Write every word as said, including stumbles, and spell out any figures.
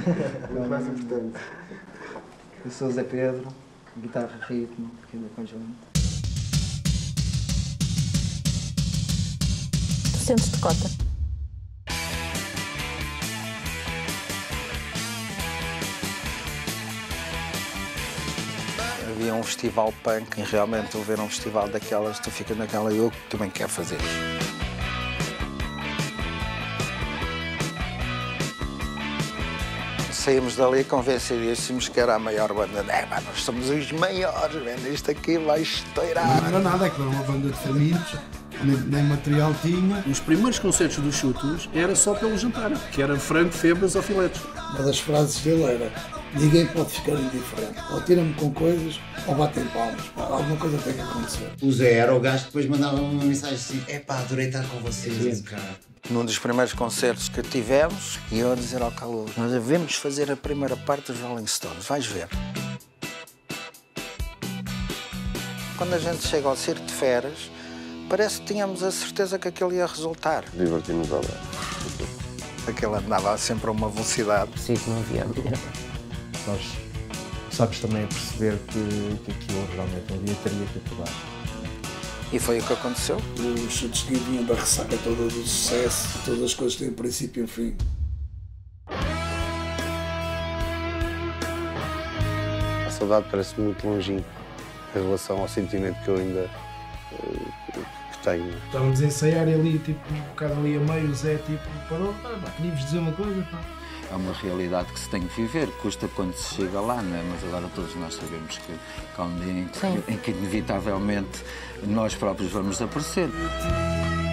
Muito mais importante. Eu sou o Zé Pedro, guitarra, ritmo, aqui no conjunto. Tu sentes-te cota? Havia um festival punk e realmente tu ver um festival daquelas, tu fica naquela, eu também quero fazer. Saímos dali convencidíssimos que era a maior banda. É, pá, nós somos os maiores, velho. Isto aqui vai estourar. Não era nada, que era uma banda de famintos, nem, nem material tinha. Os primeiros concertos dos Chutos era só pelo jantar, que era frango, febras ou filetes. Uma das frases dele era: ninguém pode ficar indiferente. Ou tiram-me com coisas ou batem palmas. Alguma coisa tem que acontecer. O Zé era o gajo que depois mandava uma mensagem assim: é pá, adorei estar com vocês. Cara. Num dos primeiros concertos que tivemos, e eu a dizer ao Calou, nós devemos fazer a primeira parte dos Rolling Stones, vais ver. Quando a gente chega ao Circo de Feras, parece que tínhamos a certeza que aquilo ia resultar. Divertimos ao lado. Aquilo andava sempre a uma velocidade. Sim, que não havia dinheiro. Nós sabes também a perceber que, que aquilo realmente um dia teria que acabar. E foi o que aconteceu. Os Chutos vinham da ressaca toda do sucesso, todas as coisas têm princípio e um fim. A saudade parece muito longínqua em relação ao sentimento que eu ainda uh, que tenho. Estávamos a ensaiar e ali, tipo, um bocado ali a meio, o Zé, tipo, parou, pá, pá, queríamos dizer uma coisa, pá. É uma realidade que se tem que viver, custa quando se chega lá, não é? Mas agora todos nós sabemos que, que há um dia em que, em que inevitavelmente nós próprios vamos aparecer.